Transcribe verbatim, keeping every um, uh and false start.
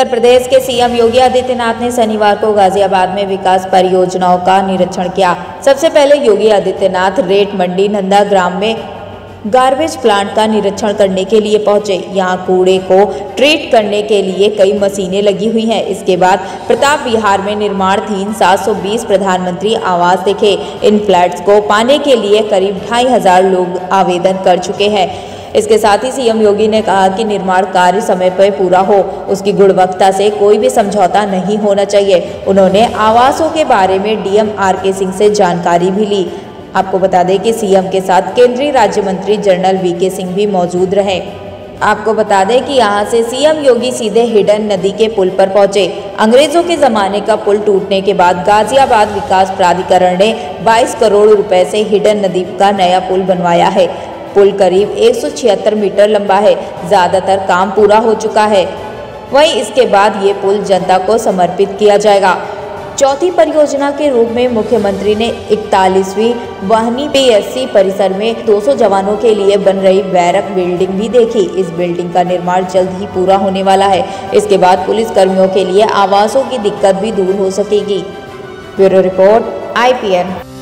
उत्तर प्रदेश के सीएम योगी आदित्यनाथ ने शनिवार को गाजियाबाद में विकास परियोजनाओं का निरीक्षण किया। सबसे पहले योगी आदित्यनाथ रेत मंडी नंदाग्राम में गार्बेज प्लांट का निरीक्षण करने के लिए पहुंचे। यहां कूड़े को ट्रीट करने के लिए कई मशीनें लगी हुई हैं। इसके बाद प्रताप विहार में निर्माणाधीन सात सौ बीस प्रधानमंत्री आवास देखे। इन फ्लैट्स को पाने के लिए करीब ढाई हजार लोग आवेदन कर चुके हैं। इसके साथ ही सीएम योगी ने कहा कि निर्माण कार्य समय पर पूरा हो, उसकी गुणवत्ता से कोई भी समझौता नहीं होना चाहिए। उन्होंने आवासों के बारे में डीएम आर के सिंह से जानकारी भी ली। आपको बता दें कि सीएम के साथ केंद्रीय राज्य मंत्री जनरल वी के सिंह भी मौजूद रहे। आपको बता दें कि यहां से सीएम योगी सीधे हिडन नदी के पुल पर पहुंचे। अंग्रेजों के जमाने का पुल टूटने के बाद गाजियाबाद विकास प्राधिकरण ने बाईस करोड़ रुपए से हिडन नदी का नया पुल बनवाया है। पुल करीब एक सौ छिहत्तर मीटर लंबा है। ज्यादातर काम पूरा हो चुका है। वहीं इसके बाद ये पुल जनता को समर्पित किया जाएगा। चौथी परियोजना के रूप में मुख्यमंत्री ने इकतालीसवीं वाहिनी पीएससी परिसर में दो सौ जवानों के लिए बन रही बैरक बिल्डिंग भी देखी। इस बिल्डिंग का निर्माण जल्द ही पूरा होने वाला है। इसके बाद पुलिस कर्मियों के लिए आवासों की दिक्कत भी दूर हो सकेगी। Bureau report I P N.